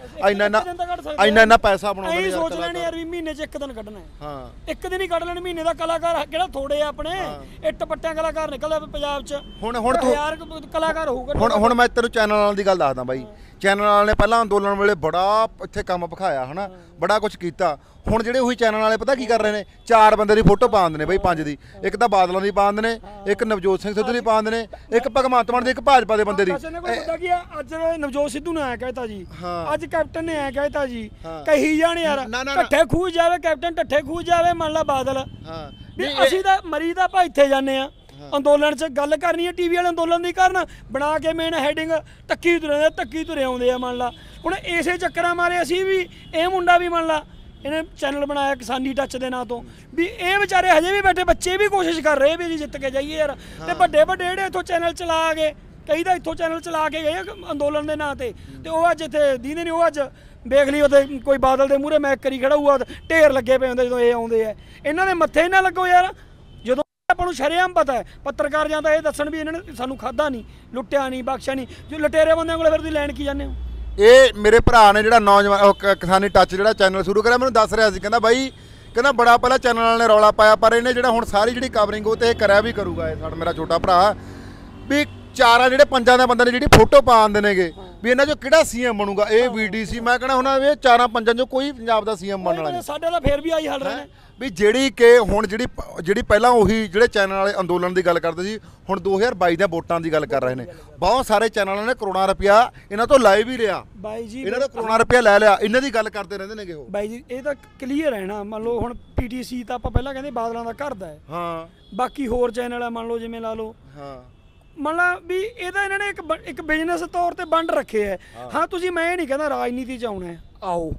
[SPEAKER 1] ਇੰਨਾ ਪੈਸਾ ਬਣਾਉਂਦੇ
[SPEAKER 3] ਨੇ ਸੋਚ ਲੈਣੇ ਯਾਰ ਵੀ ਮਹੀਨੇ 'ਚ 1 ਦਿਨ ਕੱਢਣਾ ਹੈ।
[SPEAKER 1] ਹਾਂ
[SPEAKER 3] 1 ਦਿਨ ਹੀ ਕੱਢ ਲੈਣ ਮਹੀਨੇ ਦਾ। ਕਲਾਕਾਰ ਕਿਹੜਾ ਥੋੜੇ ਆ ਆਪਣੇ, ਇੱਟ ਪੱਟਿਆਂ ਕਲਾਕਾਰ ਨਿਕਲਦਾ ਪੰਜਾਬ 'ਚ।
[SPEAKER 1] ਹੁਣ ਤੂੰ
[SPEAKER 3] ਯਾਰ ਕਲਾਕਾਰ ਹੋਊਗਾ।
[SPEAKER 1] ਹੁਣ ਮੈਂ ਤੈਨੂੰ ਚੈਨਲ ਵਾਲਿਆਂ ਦੀ ਗੱਲ ਦੱਸਦਾ ਬਾਈ। ਚੈਨਲ ਵਾਲਿਆਂ ਨੇ ਪਹਿਲਾਂ ਅੰਦੋਲਨ ਵੇਲੇ ਬੜਾ ਇੱਥੇ ਕੰਮ ਵਿਖਾਇਆ ਹਨਾ, ਬੜਾ ਕੁਝ ਕੀਤਾ। ਹੁਣ ਜਿਹੜੇ ਉਹੀ ਚੈਨਲ ਵਾਲੇ ਪਤਾ ਕੀ ਕਰ ਰਹੇ ਨੇ, 4 ਬੰਦੇ ਦੀ ਫੋਟੋ ਪਾ ਦਿੰਦੇ ਨੇ ਬਈ, 5 ਦੀ। ਇੱਕ ਤਾਂ ਬਾਦਲਾਂ ਦੀ ਪਾ ਦਿੰਦੇ ਨੇ, ਇੱਕ ਨਵਜੋਤ ਸਿੰਘ ਸਿੱਧੂ ਦੀ ਪਾ ਦਿੰਦੇ ਨੇ, ਇੱਕ ਭਗਵੰਤ ਮਾਨ ਦੀ, ਇੱਕ ਭਾਜਪਾ ਦੇ ਬੰਦੇ ਦੀ।
[SPEAKER 3] ਕੀ ਆ ਅੱਜ ਨਵਜੋਤ ਸਿੱਧੂ ਨੇ ਐ ਕਹਿਤਾ ਜੀ, ਅੱਜ ਕੈਪਟਨ ਨੇ ਐ ਕਹਿਤਾ ਜੀ, ਕਹੀ ਜਾਣ ਯਾਰ। ਢੱਠੇ ਖੂਜ ਜਾਵੇ ਕੈਪਟਨ, ਢੱਠੇ ਖੂਜ ਜਾਵੇ ਮੰਨ ਲਾ ਬਾਦਲ। ਵੀ ਅਸੀਂ ਤਾਂ ਮਰੀ ਦਾ ਆਪਾਂ ਇੱਥੇ ਜਾਂਦੇ ਆ ਅੰਦੋਲਨ 'ਚ। ਗੱਲ ਕਰਨੀ ਹੈ ਟੀਵੀ ਵਾਲੇ ਅੰਦੋਲਨ ਦੀ ਕਰਨ, ਬਣਾ ਕੇ ਮੇਨ ਹੈਡਿੰਗ ਧੱਕੀ ਤੁਰੇ ਆਉਂਦੇ ਆ ਮੰਨ ਲਾ। ਹੁਣ ਇਸੇ ਚੱਕਰਾਂ ਮਾਰੇ ਅਸੀਂ ਵੀ, ਇਹ ਮੁੰਡਾ ਵੀ ਮੰਨ ਲਾ ਇਹਨੇ ਚੈਨਲ ਬਣਾਇਆ ਕਿਸਾਨੀ ਟੱਚ ਦੇ ਨਾਂ ਤੋਂ, ਵੀ ਇਹ ਵਿਚਾਰੇ ਹਜੇ ਵੀ ਬੈਠੇ ਬੱਚੇ ਵੀ ਕੋਸ਼ਿਸ਼ ਕਰ ਰਹੇ ਵੀ ਜੀ ਜਿੱਤ ਕੇ ਜਾਈਏ ਯਾਰ। ਤੇ ਵੱਡੇ ਜਿਹੜੇ ਇੱਥੋਂ ਚੈਨਲ ਚਲਾ ਕੇ, ਕਈ ਤਾਂ ਇੱਥੋਂ ਚੈਨਲ ਚਲਾ ਕੇ ਗਏ ਅੰਦੋਲਨ ਦੇ ਨਾਂ ਤੇ ਉਹ ਅੱਜ ਇੱਥੇ ਦੀਨੇ ਨਹੀਂ। ਉਹ ਅੱਜ ਵੇਖ ਲਈ ਉੱਥੇ ਕੋਈ ਬਾਦਲ ਦੇ ਮੂਹਰੇ ਮੈਕ ਕਰੀ ਖੜਾ ਹੋਊਗਾ, ਢੇਰ ਲੱਗੇ ਪਏ ਹੁੰਦੇ ਜਦੋਂ ਇਹ ਆਉਂਦੇ ਆ। ਇਹਨਾਂ ਦੇ ਮੱਥੇ ਨਾ ਲੱਗੋ ਯਾਰ। ਜਦੋਂ ਆਪਾਂ ਨੂੰ ਸ਼ਰੇਆਮ ਪਤਾ ਹੈ, ਪੱਤਰਕਾਰ ਜਾਂ ਤਾਂ ਇਹ ਦੱਸਣ ਵੀ ਇਹਨਾਂ ਨੇ ਸਾਨੂੰ ਖਾਧਾ ਨਹੀਂ, ਲੁੱਟਿਆ ਨਹੀਂ, ਬਖਸ਼ਿਆ ਨਹੀਂ। ਜੋ ਲਟੇਰੇ ਬੰਦਿਆਂ ਕੋਲੇ ਫਿਰ ਤੁਸੀਂ ਲੈਣ ਕੀ ਜਾਂਦੇ ਹੋ?
[SPEAKER 1] ਇਹ ਮੇਰੇ ਭਰਾ ਨੇ ਜਿਹੜਾ ਨੌਜਵਾਨ ਕਿਸਾਨੀ ਟੱਚ ਜਿਹੜਾ ਚੈਨਲ ਸ਼ੁਰੂ ਕਰਿਆ, ਮੈਨੂੰ ਦੱਸ ਰਿਹਾ ਸੀ, ਕਹਿੰਦਾ ਬਾਈ, ਕਹਿੰਦਾ ਬੜਾ ਪਹਿਲਾਂ ਚੈਨਲ ਵਾਲੇ ਨੇ ਰੌਲਾ ਪਾਇਆ, ਪਰ ਇਹਨੇ ਜਿਹੜਾ ਹੁਣ ਸਾਰੀ ਜਿਹੜੀ ਕਵਰਿੰਗ ਉਹ ਤੇ ਇਹ ਕਰਿਆ ਵੀ ਕਰੂਗਾ। ਇਹ ਸਾਡਾ ਮੇਰਾ ਛੋਟਾ ਭਰਾ ਵੀ 4 ਜਿਹੜੇ 5 ਦੇ ਬੰਦੇ ਨੇ ਜਿਹੜੀ ਫੋਟੋ ਪਾ ਆਉਂਦੇ ਨੇਗੇ ਵੀ ਇਹਨਾਂ 'ਚੋਂ ਕਿਹੜਾ ਸੀਐਮ ਬਣੂਗਾ। ਇਹ ਵੀਡੀਸੀ ਮੈਂ ਕਹਿੰਦਾ ਹੁਣ ਇਹ 4-5 'ਚੋਂ ਕੋਈ ਪੰਜਾਬ ਦਾ ਸੀਐਮ ਬਣਨ ਵਾਲਾ ਨਹੀਂ।
[SPEAKER 3] ਸਾਡੇ ਤਾਂ ਫੇਰ ਵੀ ਆਈ ਹਲ ਰਹੇ ਨੇ
[SPEAKER 1] ਵੀ ਜਿਹੜੀ ਕਿ ਹੁਣ ਜਿਹੜੀ ਪਹਿਲਾਂ ਉਹੀ ਜਿਹੜੇ ਚੈਨਲ ਵਾਲੇ ਅੰਦੋਲਨ ਦੀ ਗੱਲ ਕਰਦੇ ਸੀ, ਹੁਣ 2022 ਦੀਆਂ ਵੋਟਾਂ ਦੀ ਗੱਲ ਕਰ ਰਹੇ ਨੇ। ਬਹੁਤ ਸਾਰੇ ਚੈਨਲਾਂ ਨੇ ਕਰੋੜਾਂ ਰੁਪਇਆ ਇਹਨਾਂ ਤੋਂ ਲੈ ਵੀ ਲਿਆ
[SPEAKER 3] ਬਾਈ ਜੀ,
[SPEAKER 1] ਇਹਨਾਂ ਤੋਂ ਕਰੋੜਾਂ ਰੁਪਇਆ ਲੈ ਲਿਆ। ਇਹਨਾਂ ਦੀ ਗੱਲ ਕਰਦੇ ਰਹਿੰਦੇ ਨੇਗੇ ਉਹ
[SPEAKER 3] ਬਾਈ ਜੀ। ਇਹ ਤਾਂ ਕਲੀਅਰ ਹੈ ਨਾ, ਮੰਨ ਲਓ ਹੁਣ ਪੀਟੀਸੀ ਤਾਂ ਆਪਾਂ ਪਹਿਲਾਂ ਕਹਿੰਦੇ ਬਾਦਲਾਂ ਦਾ ਘਰ ਦਾ ਹੈ।
[SPEAKER 1] ਹਾਂ
[SPEAKER 3] ਬਾਕੀ ਹੋਰ ਚੈਨਲ ਆ ਮੰਨ ਲਓ ਜਿਵੇਂ ਲਾ ਲਓ,
[SPEAKER 1] ਹਾਂ
[SPEAKER 3] ਮੰਨ ਲਾ ਵੀ ਇਹਦਾ ਇਹਨਾਂ ਨੇ ਇੱਕ ਬਿਜ਼ਨਸ ਤੌਰ ਤੇ ਵੰਡ ਰੱਖੇ ਹੈ। ਹਾਂ ਤੁਸੀਂ, ਮੈਂ ਇਹ ਨਹੀਂ ਕਹਿੰਦਾ ਰਾਜਨੀਤੀ 'ਚ ਆਉਣਾ ਹੈ, ਆਓ।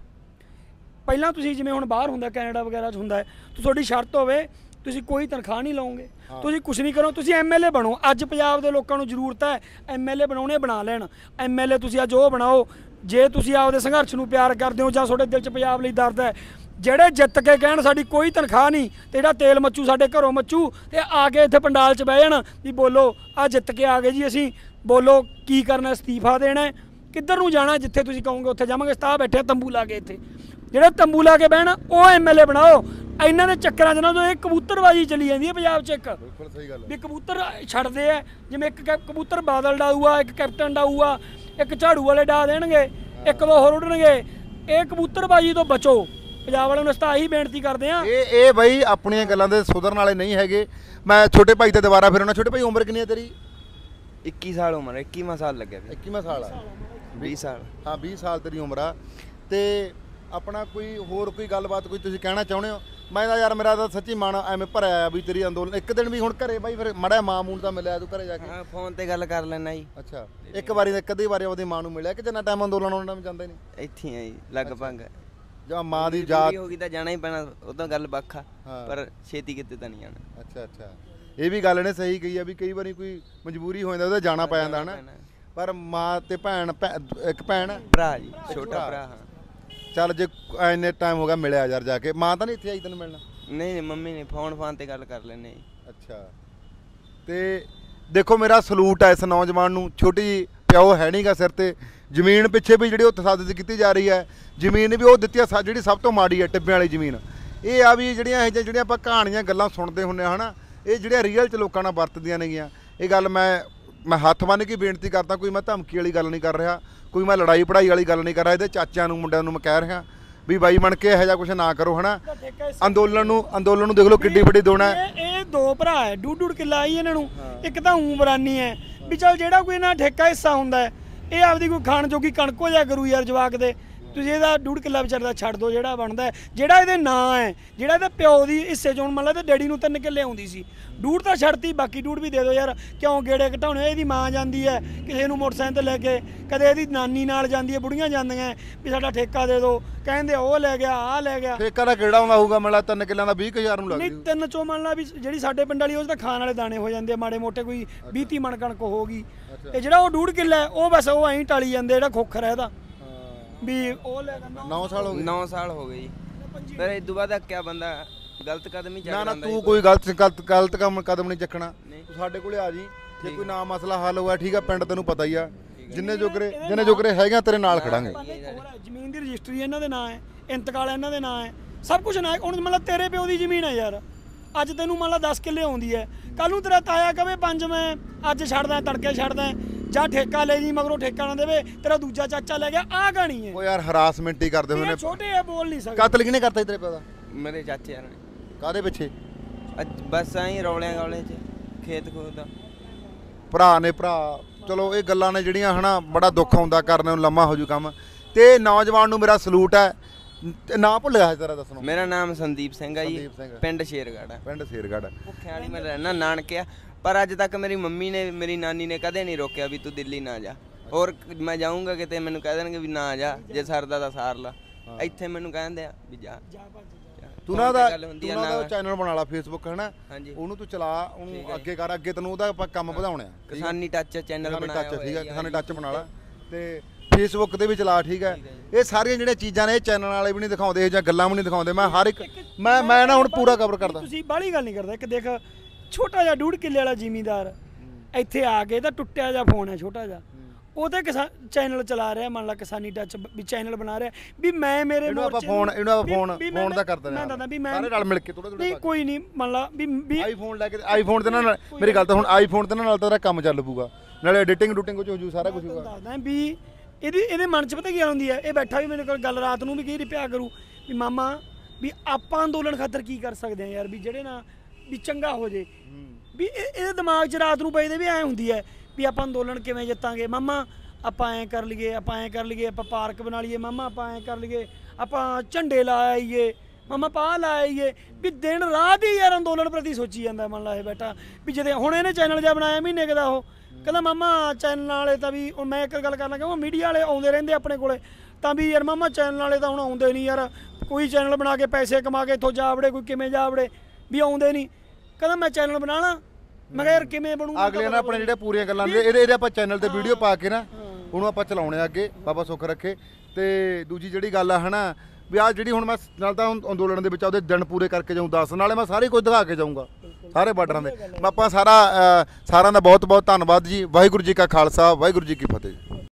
[SPEAKER 3] ਪਹਿਲਾਂ ਤੁਸੀਂ ਜਿਵੇਂ ਹੁਣ ਬਾਹਰ ਹੁੰਦਾ ਕੈਨੇਡਾ ਵਗੈਰਾ 'ਚ ਹੁੰਦਾ ਹੈ, ਤੁਹਾਡੀ ਸ਼ਰਤ ਹੋਵੇ ਤੁਸੀਂ ਕੋਈ ਤਨਖਾਹ ਨਹੀਂ ਲਓਗੇ, ਤੁਸੀਂ ਕੁਝ ਨਹੀਂ ਕਰੋ, ਤੁਸੀਂ ਐਮਐਲਏ ਬਣੋ। ਅੱਜ ਪੰਜਾਬ ਦੇ ਲੋਕਾਂ ਨੂੰ ਜ਼ਰੂਰਤ ਹੈ ਐਮਐਲਏ ਬਣਾਉਣੇ, ਬਣਾ ਲੈਣ ਐਮਐਲਏ। ਤੁਸੀਂ ਅੱਜ ਉਹ ਬਣਾਓ ਜੇ ਤੁਸੀਂ ਆਪਦੇ ਸੰਘਰਸ਼ ਨੂੰ ਪਿਆਰ ਕਰਦੇ ਹੋ ਜਾਂ ਤੁਹਾਡੇ ਦਿਲ 'ਚ ਪੰਜਾਬ ਲਈ ਦਰਦ ਹੈ। ਜਿਹੜੇ ਜਿੱਤ ਕੇ ਕਹਿਣ ਸਾਡੀ ਕੋਈ ਤਨਖਾਹ ਨਹੀਂ, ਤੇ ਜਿਹੜਾ ਤੇਲ ਮੱਚੂ ਸਾਡੇ ਘਰੋਂ ਮੱਚੂ, ਤੇ ਆ ਕੇ ਇੱਥੇ ਪੰਡਾਲ 'ਚ ਬਹਿ ਜਾਣ ਵੀ ਬੋਲੋ ਆ ਜਿੱਤ ਕੇ ਆ ਗਏ ਜੀ ਅਸੀਂ, ਬੋਲੋ ਕੀ ਕਰਨਾ, ਅਸਤੀਫਾ ਦੇਣਾ, ਕਿੱਧਰ ਨੂੰ ਜਾਣਾ, ਜਿੱਥੇ ਤੁਸੀਂ ਕਹੋਗੇ ਉੱਥੇ ਜਾਵਾਂਗੇ। ਸਤਾਹ ਬੈਠੇ ਤੰਬੂ ਲਾ ਕੇ, ਇੱਥੇ ਜਿਹੜੇ ਤੰਬੂ ਲਾ ਕੇ ਬਹਿਣ ਉਹ ਐਮਐਲਏ ਬਣਾਓ। ਇਹਨਾਂ ਦੇ ਚੱਕਰਾਂ 'ਚ ਨਾ ਜੋ ਇਹ ਕਬੂਤਰਬਾਜੀ ਚੱਲੀ ਜਾਂਦੀ ਹੈ ਪੰਜਾਬ 'ਚ। ਇੱਕ
[SPEAKER 1] ਬਿਲਕੁਲ ਸਹੀ ਗੱਲ
[SPEAKER 3] ਵੀ ਕਬੂਤਰ ਛੱਡਦੇ ਆ, ਜਿਵੇਂ ਇੱਕ ਕਬੂਤਰ ਬਾਦਲ ਡਾਊਆ, ਇੱਕ ਕੈਪਟਨ ਡਾਊਆ, ਇੱਕ ਝਾੜੂ ਵਾਲੇ ਡਾ ਦੇਣਗੇ, 1-2 ਹੋਰ ਉੱਡਣਗੇ। ਇਹ ਕਬੂਤਰਬਾਜੀ ਤੋਂ ਬਚੋ। ਪੰਜਾਬ ਵਾਲਿਆਂ ਨੂੰ ਤਾਂ ਇਹੀ ਬੇਨਤੀ ਕਰਦੇ ਆ।
[SPEAKER 1] ਇਹ ਬਈ ਆਪਣੀਆਂ ਗੱਲਾਂ ਦੇ ਸੁਧਰਨ ਵਾਲੇ ਨਹੀਂ ਹੈਗੇ। ਮੈਂ ਛੋਟੇ ਭਾਈ ਤੇ ਦੁਬਾਰਾ ਫਿਰ ਉਹਨਾਂ। ਛੋਟੇ ਭਾਈ ਉਮਰ ਕਿੰਨੀ ਹੈ ਤੇਰੀ?
[SPEAKER 2] 21 ਸਾਲ ਉਮਰ, 21ਵਾਂ ਸਾਲ ਲੱਗਿਆ।
[SPEAKER 1] 21ਵਾਂ ਸਾਲ ਆ?
[SPEAKER 2] 20 ਸਾਲ।
[SPEAKER 1] ਹਾਂ 20 ਸਾਲ ਤੇਰੀ ਉਮਰ ਆ। ਤੇ ਆਪਣਾ ਕੋਈ ਹੋਰ ਕੋਈ ਗੱਲਬਾਤ ਕੋਈ ਤੁਸੀਂ ਕਹਿਣਾ ਚਾਹੁੰਦੇ ਹੋ? ਮੈਂ ਤਾਂ ਯਾਰ ਮੇਰਾ ਤਾਂ ਸੱਚੀ ਮਨ ਐਵੇਂ ਭਰਿਆ ਆ ਵੀ ਤੇਰੀ ਅੰਦੋਲਨ। ਇੱਕ ਦਿਨ ਵੀ ਹੁਣ ਘਰੇ ਬਾਈ ਫਿਰ ਮੜਾ ਮਾਂ ਮੂਨ ਤਾਂ ਮਿਲਿਆ ਤੂੰ ਘਰੇ ਜਾ ਕੇ?
[SPEAKER 2] ਹਾਂ ਫੋਨ ਤੇ ਗੱਲ ਕਰ ਲੈਣਾ ਜੀ।
[SPEAKER 1] ਅੱਛਾ, ਇੱਕ ਵਾਰੀ ਕਦੀ ਵਾਰੀ ਉਹਦੀ ਮਾਂ ਨੂੰ ਮਿਲਿਆ ਕਿ ਜਿੰਨਾ ਟਾਈਮ ਅੰਦੋਲਨ ਉਹਨਾਂ ਨੂੰ ਜਾਂਦੇ ਨਹੀਂ?
[SPEAKER 2] ਇੱਥੇ ਆ ਜੀ ਲਗਭਗ।
[SPEAKER 1] ਜਾਂ ਮਾਂ ਦੀ ਯਾਦ
[SPEAKER 2] ਹੋ ਗਈ ਤਾਂ ਜਾਣਾ ਹੀ ਪੈਣਾ, ਉਦੋਂ ਗੱਲ ਵੱਖਾ, ਪਰ ਛੇਤੀ ਕਿਤੇ ਤਾਂ ਨਹੀਂ ਜਾਣਾ।
[SPEAKER 1] ਅੱਛਾ ਅੱਛਾ। ਇਹ ਵੀ ਗੱਲ ਨੇ ਸਹੀ ਕਹੀ ਆ ਵੀ ਕਈ ਵਾਰੀ ਕੋਈ ਮਜਬੂਰੀ ਹੋ ਜਾਂਦਾ ਉਹਦਾ ਜਾਣਾ ਪੈ ਜਾਂਦਾ ਹਨਾ। ਪਰ ਮਾਂ ਤੇ ਭੈਣ ਇੱਕ ਭੈਣ
[SPEAKER 2] ਭਰਾ ਜੀ, ਛੋਟਾ ਭਰਾ। ਹਾਂ
[SPEAKER 1] ਚੱਲ ਜੇ ਇੰਨੇ ਟਾਈਮ ਹੋ ਗਿਆ ਮਿਲਿਆ ਯਾਰ ਜਾ ਕੇ। ਮਾਂ ਤਾਂ ਨਹੀਂ ਇੱਥੇ ਆਈ ਤੈਨੂੰ ਮਿਲਣਾ?
[SPEAKER 2] ਨਹੀਂ ਮੰਮੀ ਨੇ ਫੋਨ ਤੇ ਗੱਲ ਕਰ ਲੈਨੇ ਜੀ।
[SPEAKER 1] ਅੱਛਾ, ਤੇ ਦੇਖੋ ਮੇਰਾ ਸਲੂਟ ਹੈ ਇਸ ਨੌਜਵਾਨ ਨੂੰ। ਛੋਟੀ ਜਿਹੀ ਪਿਓ ਹੈ ਨਹੀਂਗਾ ਸਿਰ ਤੇ, ਜ਼ਮੀਨ ਪਿੱਛੇ ਵੀ ਜਿਹੜੀ ਉਹ ਤਸਾਦਤ ਕੀਤੀ ਜਾ ਰਹੀ ਹੈ। ਜ਼ਮੀਨ ਵੀ ਉਹ ਦਿੱਤੀ ਆ ਜਿਹੜੀ ਸਭ ਤੋਂ ਮਾੜੀ ਹੈ, ਟਿੱਬਿਆਂ ਵਾਲੀ ਜ਼ਮੀਨ। ਇਹ ਆ ਵੀ ਜਿਹੜੀਆਂ ਜਿਹੜੀਆਂ ਆਪਾਂ ਕਹਾਣੀਆਂ ਗੱਲਾਂ ਸੁਣਦੇ ਹੁੰਦੇ ਹਾਂ ਹਨਾ, ਇਹ ਜਿਹੜੀਆਂ ਰੀਅਲ 'ਚ ਲੋਕਾਂ ਨਾਲ ਵਰਤਦੀਆਂ ਨੇਗੀਆਂ। ਇਹ ਗੱਲ ਮੈਂ ਹੱਥ ਬੰਨ੍ਹ ਕੇ ਬੇਨਤੀ ਕਰਦਾ, ਕੋਈ ਮੈਂ ਧਮਕੀ ਵਾਲੀ ਗੱਲ ਨਹੀਂ ਕਰ ਰਿਹਾ, ਕੋਈ ਮੈਂ ਲੜਾਈ ਪੜਾਈ ਵਾਲੀ ਗੱਲ ਨਹੀਂ ਕਰ ਰਿਹਾ। ਇਹਦੇ ਚਾਚਿਆਂ ਨੂੰ ਮੁੰਡਿਆਂ ਨੂੰ ਮੈਂ ਕਹਿ ਰਿਹਾ ਵੀ ਬਾਈ ਬਣ ਕੇ ਇਹੋ ਜਿਹਾ ਕੁਝ ਨਾ ਕਰੋ ਹਨਾ। ਅੰਦੋਲਨ ਨੂੰ ਦੇਖ ਲਓ ਕਿੱਡੀ ਵੱਡੀ ਦੋਣਾ ਹੈ।
[SPEAKER 3] ਇਹ ਦੋ ਭਰਾ ਹੈ, ਡੂਡ ਕਿੱਲਾ ਆਈ ਇਹਨਾਂ ਨੂੰ। ਇੱਕ ਤਾਂ ਬਰਾਨੀ ਹੈ ਵੀ ਚੱਲ ਜਿਹੜਾ ਕੋਈ ਇਹਨਾਂ ਠੇਕਾ ਹਿੱਸਾ ਹੁੰਦਾ ਹੈ, ਇਹ ਆਪਦੀ ਕੋਈ ਖਾਣ ਜੋਗੀ ਕਣਕ ਹੋ ਜਾ ਕਰੂ ਯਾਰ ਜਵਾਕ ਦੇ। ਤੁਸੀਂ ਇਹਦਾ 1.5 ਕਿੱਲਾ ਵਿਚਾਰੇ ਦਾ ਛੱਡ ਦਿਓ ਜਿਹੜਾ ਬਣਦਾ ਹੈ, ਜਿਹੜਾ ਇਹਦੇ ਨਾਂ ਹੈ, ਜਿਹੜਾ ਇਹਦੇ ਪਿਓ ਦੀ ਹਿੱਸੇ 'ਚ ਹੁਣ ਮੰਨ ਲਾ ਤੇ ਡੈਡੀ ਨੂੰ 3 ਕਿੱਲੇ ਆਉਂਦੀ ਸੀ, 1.5 ਤਾਂ ਛੱਡਤੀ, ਬਾਕੀ 1.5 ਵੀ ਦੇ ਦਿਓ ਯਾਰ। ਕਿਉਂ ਗੇੜੇ ਘਟਾਉਣੇ? ਇਹਦੀ ਮਾਂ ਜਾਂਦੀ ਹੈ ਕਿਸੇ ਨੂੰ ਮੋਟਰਸਾਈਕਲ ਤੇ ਲੈ ਕੇ, ਕਦੇ ਇਹਦੀ ਨਾਨੀ ਨਾਲ ਜਾਂਦੀ ਹੈ, ਬੁੜੀਆਂ ਜਾਂਦੀਆਂ ਵੀ ਸਾਡਾ ਠੇਕਾ ਦੇ ਦਿਓ, ਕਹਿੰਦੇ ਉਹ ਲੈ ਗਿਆ ਆਹ ਲੈ ਗਿਆ।
[SPEAKER 1] ਠੇਕਾ ਦਾ ਕਿਹੜਾ ਆਉਂਦਾ ਹੋਊਗਾ? ਮੈਨੂੰ 3 ਕਿੱਲਿਆਂ ਦਾ 20,000 ਨੂੰ
[SPEAKER 3] ਨਹੀਂ, 3 ਚੋਂ ਮੰਨ ਲਾ ਵੀ ਜਿਹੜੀ ਸਾਡੇ ਪਿੰਡ ਵਾਲੀ ਉਹ ਤਾਂ ਖਾਣ ਵਾਲੇ ਦਾਣੇ ਹੋ ਜਾਂਦੇ ਆ ਮਾੜੇ ਮੋਟੇ, ਕੋਈ 20-30 ਮਣ ਕਣਕ ਹੋ ਗਈ। ਤੇ ਜਿਹੜਾ ਉਹ 1.5 ਕਿੱਲਾ ਉਹ ਬਸ ਉਹ ਐਂ ਟਾਲੀ ਜਾਂਦੇ, ਜਿਹੜਾ ਖੋਖਰ ਹੈ ਇਹਦਾ ਵੀ ਉਹ ਲੈ ਗਿਆ।
[SPEAKER 1] 9 ਸਾਲ ਹੋ ਗਏ।
[SPEAKER 2] 9 ਸਾਲ ਹੋ ਗਏ ਜੀ। ਫਿਰ ਇਸ ਤੋਂ ਬਾਅਦ ਕਿਆ ਬੰਦਾ ਗਲਤ ਕਦਮ ਹੀ ਚੱਕ
[SPEAKER 1] ਨਾ
[SPEAKER 2] ਲੈਂਦਾ।
[SPEAKER 1] ਤੂੰ ਕੋਈ ਗਲਤ ਕਦਮ ਨਹੀਂ ਚੱਕਣਾ। ਤੂੰ ਸਾਡੇ ਕੋਲੇ ਆ ਜੀ, ਜੇ ਕੋਈ ਨਾ ਮਸਲਾ ਹੱਲ ਹੋਇਆ ਠੀਕ ਆ, ਪਿੰਡ ਤੈਨੂੰ ਪਤਾ ਹੀ ਆ, ਜਿੰਨੇ ਜੋਗਰੇ ਹੈਗੇ ਤੇਰੇ ਨਾਲ ਖੜਾਂਗੇ।
[SPEAKER 3] ਜ਼ਮੀਨ ਦੀ ਰਜਿਸਟਰੀ ਇਹਨਾਂ ਦੇ ਨਾਂ ਹੈ, ਇੰਤਕਾਲ ਇਹਨਾਂ ਦੇ ਨਾਂ ਹੈ, ਸਭ ਕੁਝ ਨਾ। ਹੁਣ ਮਤਲਬ ਤੇਰੇ ਪਿਓ ਦੀ ਜ਼ਮੀਨ ਹੈ ਯਾਰ, ਅੱਜ ਤੈਨੂੰ ਮੰਨ ਲਾ 10 ਕਿੱਲੇ ਆਉਂਦੀ ਹੈ, ਕੱਲ ਨੂੰ ਤੇਰਾ ਤਾਇਆ ਕਵੇ 5 ਮੈਂ ਅੱਜ ਛੱਡਦਾ, ਤੜਕੇ ਛੱਡਦਾ, ਜਾਂ ਠੇਕਾ ਲੈ ਜੀ ਮਗਰੋਂ ਠੇਕਾ ਨਾ ਦੇਵੇ, ਤੇਰਾ ਦੂਜਾ ਚਾਚਾ ਲੈ ਗਿਆ, ਆਹ ਗਾਣੀ ਹੈ।
[SPEAKER 1] ਉਹ ਯਾਰ ਹਰਾਸਮੈਂਟ ਹੀ ਕਰਦੇ ਹੋਏ ਨੇ।
[SPEAKER 3] ਛੋਟੇ ਆ, ਬੋਲ ਨਹੀਂ ਸਕਦੇ।
[SPEAKER 1] ਕਤਲ ਕਿਹਨੇ ਕਰਤਾ ਤੇਰੇ ਪਿਓ ਦਾ?
[SPEAKER 2] ਮੇਰੇ ਚਾਚੇ ਨੇ।
[SPEAKER 1] ਕਾਹਦੇ ਪਿੱਛੇ?
[SPEAKER 2] ਬਸ ਐਂ ਰੌਲਿਆਂ ਗੌਲਿਆਂ 'ਚ ਖੇਤ ਖੂਤ ਦਾ।
[SPEAKER 1] ਭਰਾ ਨੇ ਭਰਾ। ਚਲੋ ਇਹ ਗੱਲਾਂ ਨੇ ਜਿਹੜੀਆਂ ਹਨਾ, ਬੜਾ ਦੁੱਖ ਆਉਂਦਾ, ਕਰਨੇ ਨੂੰ ਲੰਮਾ ਹੋ ਜੂ ਕੰਮ। ਤੇ ਨੌਜਵਾਨ ਨੂੰ ਮੇਰਾ ਸਲੂਟ ਹੈ। ਨਾਂ ਭੁੱਲਿਆ ਤੇਰਾ ਦੱਸਣਾ?
[SPEAKER 2] ਮੇਰਾ ਨਾਮ ਸੰਦੀਪ ਸਿੰਘ ਹੈ ਜੀ, ਪਿੰਡ ਸ਼ੇਰਗੜ੍ਹ।
[SPEAKER 1] ਪਿੰਡ ਸ਼ੇਰਗੜ੍ਹ।
[SPEAKER 2] ਭੁੱਖਿਆਂ ਵਾਲੀ ਮੈਂ ਰਹਿਣਾ ਨਾਨਕਿਆ, ਪਰ ਅੱਜ ਤੱਕ ਮੇਰੀ ਮੰਮੀ ਨੇ ਮੇਰੀ ਨਾਨੀ ਨੇ ਕਦੇ ਨਹੀਂ ਰੋਕਿਆ ਵੀ ਤੂੰ ਦਿੱਲੀ ਨਾ ਜਾ। ਹੋਰ ਮੈਂ ਜਾਊਂਗਾ ਕਿਤੇ ਮੈਨੂੰ ਕਹਿ ਦੇਣਗੇ ਵੀ ਨਾ ਜਾ, ਜੇ ਸਰਦਾ ਤਾਂ ਸਾਰ ਲਾ। ਇੱਥੇ ਮੈਨੂੰ ਕਹਿੰਦੇ ਆ ਵੀ ਜਾ।
[SPEAKER 1] ਤੂੰ ਨਾ ਦਾ ਚੈਨਲ ਬਣਾ ਲਾ ਫੇਸਬੁੱਕ ਹਨਾ, ਉਹਨੂੰ ਤੂੰ ਚਲਾ, ਉਹਨੂੰ ਅੱਗੇ ਕਰ, ਅੱਗੇ ਤੈਨੂੰ ਉਹਦਾ ਆਪਾਂ ਕੰਮ ਵਧਾਉਣਾ।
[SPEAKER 2] ਕਿਸਾਨੀ ਟੱਚ ਚੈਨਲ ਬਣਾਇਆ ਹੋਇਆ।
[SPEAKER 1] ਠੀਕ ਹੈ, ਕਿਸਾਨੀ ਟੱਚ ਬਣਾ ਲਾ ਤੇ ਫੇਸਬੁੱਕ ਤੇ ਵੀ ਚਲਾ। ਠੀਕ ਹੈ, ਇਹ ਸਾਰੀਆਂ ਜਿਹੜੀਆਂ ਚੀਜ਼ਾਂ ਨੇ ਇਹ ਚੈਨਲ ਵਾਲੇ ਵੀ ਨਹੀਂ ਦਿਖਾਉਂਦੇ, ਜਾਂ ਗੱਲਾਂ ਵੀ ਨਹੀਂ ਦਿਖਾਉਂਦੇ। ਮੈਂ ਹਰ ਇੱਕ ਮੈਂ ਨਾ ਹੁਣ ਪੂਰਾ ਕਵਰ ਕਰਦਾ।
[SPEAKER 3] ਤੁਸੀਂ ਬਾਹਲੀ ਗੱਲ ਨਹੀਂ ਕਰਦਾ। ਇੱਕ ਦੇਖ, ਛੋਟਾ ਜਿਹਾ 1.5 ਕਿੱਲੇ ਵਾਲਾ ਜ਼ਿਮੀਂਦਾਰ ਇੱਥੇ ਆ ਕੇ, ਤਾਂ ਟੁੱਟਿਆ ਜਿਹਾ ਫੋਨ ਹੈ ਛੋਟਾ ਜਿਹਾ, ਉਹ ਤੇ ਚੈਨਲ ਚਲਾ ਰਿਹਾ, ਮੰਨ ਲਾ ਕਿਸਾਨੀ ਟੱਚ ਵੀ ਚੈਨਲ ਬਣਾ ਰਿਹਾ ਵੀ ਮੈਂ ਮੇਰੇ
[SPEAKER 1] ਇਹਨੂੰ ਆਪਾਂ ਫੋਨ ਦਾ ਕਰਦਾ
[SPEAKER 3] ਮੈਂ ਦੱਸਦਾ ਵੀ ਮੈਂ
[SPEAKER 1] ਸਾਰੇ ਰਲ ਮਿਲ ਕੇ ਥੋੜਾ
[SPEAKER 3] ਨਹੀਂ ਕੋਈ ਨਹੀਂ ਮੰਨ ਲਾ ਵੀ
[SPEAKER 1] ਆਈਫੋਨ ਲੈ ਕੇ, ਆਈਫੋਨ ਦੇ ਨਾਲ ਮੇਰੀ ਗੱਲ ਤਾਂ ਹੁਣ ਆਈਫੋਨ ਦੇ ਨਾਲ ਤੇਰਾ ਕੰਮ ਚੱਲ ਪੂਗਾ, ਨਾਲੇ ਐਡੀਟਿੰਗ ਡੂਟਿੰਗ ਹੋ ਜੂ, ਸਾਰਾ ਕੁਝ ਹੋਊਗਾ।
[SPEAKER 3] ਦੱਸਦਾ ਵੀ ਇਹਦੇ ਮਨ 'ਚ ਪਤਾ ਕੀ ਹੁੰਦੀ ਹੈ, ਇਹ ਬੈਠਾ ਵੀ ਮੇਰੇ ਕੋਲ ਗੱਲ ਰਾਤ ਨੂੰ ਵੀ ਕਈ ਰਿਪਿਆ ਕਰੂ ਵੀ ਮਾਮਾ ਵੀ ਆਪਾਂ ਅੰਦੋਲਨ ਖਾਤਰ ਕੀ ਕਰ ਸਕਦੇ ਆ ਯਾਰ, ਵੀ ਜਿਹੜੇ ਨਾ ਵੀ ਚੰਗਾ ਹੋ ਜੇ, ਵੀ ਇਹਦੇ ਦਿਮਾਗ 'ਚ ਰਾਤ ਨੂੰ ਪਈਦੇ ਵੀ ਐਂ ਹੁੰਦੀ ਹੈ ਵੀ ਆਪਾਂ ਅੰਦੋਲਨ ਕਿਵੇਂ ਜਿੱਤਾਂਗੇ ਮਾਮਾ, ਆਪਾਂ ਐਂ ਕਰ ਲਈਏ, ਆਪਾਂ ਐਂ ਕਰ ਲਈਏ, ਆਪਾਂ ਪਾਰਕ ਬਣਾ ਲਈਏ ਮਾਮਾ, ਆਪਾਂ ਐਂ ਕਰ ਲਈਏ, ਆਪਾਂ ਝੰਡੇ ਲਾ ਆਈਏ ਮਾਮਾ, ਪਾ ਲਾ ਆਈਏ, ਵੀ ਦਿਨ ਰਾਤ ਹੀ ਯਾਰ ਅੰਦੋਲਨ ਪ੍ਰਤੀ ਸੋਚੀ ਜਾਂਦਾ। ਮੰਨ ਲਾ ਇਹ ਬੈਠਾ ਵੀ ਜਦੋਂ ਹੁਣ ਇਹਨੇ ਚੈਨਲ ਜਿਹਾ ਬਣਾਇਆ ਮਹੀਨੇ ਕੁ ਦਾ, ਉਹ ਕਹਿੰਦਾ ਮਾਮਾ ਚੈਨਲ ਵਾਲੇ ਤਾਂ ਵੀ ਮੈਂ ਇੱਕ ਗੱਲ ਕਰਨਾ ਕਿ ਮੀਡੀਆ ਵਾਲੇ ਆਉਂਦੇ ਰਹਿੰਦੇ ਆਪਣੇ ਕੋਲੇ, ਤਾਂ ਵੀ ਯਾਰ ਮਾਮਾ ਚੈਨਲ ਵਾਲੇ ਤਾਂ ਹੁਣ ਆਉਂਦੇ ਨਹੀਂ ਯਾਰ, ਕੋਈ ਚੈਨਲ ਬਣਾ ਕੇ ਪੈਸੇ ਕਮਾ ਕੇ ਇੱਥੋਂ ਜਾ ਵੜੇ, ਕੋਈ ਕਿਵੇਂ ਜਾ ਵੜੇ, ਵੀ ਆਉਂਦੇ ਨਹੀਂ। ਕਹਿੰਦਾ ਮੈਂ ਚੈਨਲ ਬਣਾਣਾ, ਮੈਂ ਕਿਹਾ ਯਾਰ ਕਿਵੇਂ ਬਣੂ।
[SPEAKER 1] ਅਗਲੇ ਨਾ ਆਪਣੇ ਜਿਹੜੇ ਪੂਰੀਆਂ ਗੱਲਾਂ ਨੇ ਇਹਦੇ ਆਪਾਂ ਚੈਨਲ ਤੇ ਵੀਡੀਓ ਪਾ ਕੇ ਨਾ ਉਹਨੂੰ ਆਪਾਂ ਚਲਾਉਣੇ ਅੱਗੇ, ਬਾਬਾ ਸੁੱਖ ਰੱਖੇ। ਤੇ ਦੂਜੀ ਜਿਹੜੀ ਗੱਲ ਆ ਹਨਾ ਵੀ ਆਹ ਜਿਹੜੀ ਹੁਣ ਮੈਂ ਨਾਲ ਤਾਂ ਅੰਦੋਲਨ ਦੇ ਵਿੱਚ ਉਹਦੇ ਦਿਨ ਪੂਰੇ ਕਰਕੇ ਜਾਊਂ 10, ਨਾਲੇ ਮੈਂ ਸਾਰੇ ਕੁਝ ਦਿਖਾ ਕੇ ਜਾਊਂਗਾ ਸਾਰੇ ਬਾਰਡਰਾਂ ਦੇ। ਆਪਾਂ ਸਾਰਿਆਂ ਦਾ ਬਹੁਤ ਬਹੁਤ ਧੰਨਵਾਦ ਜੀ। ਵਾਹਿਗੁਰੂ ਜੀ ਕਾ ਖਾਲਸਾ, ਵਾਹਿਗੁਰੂ ਜੀ ਕੀ ਫਤਿਹ।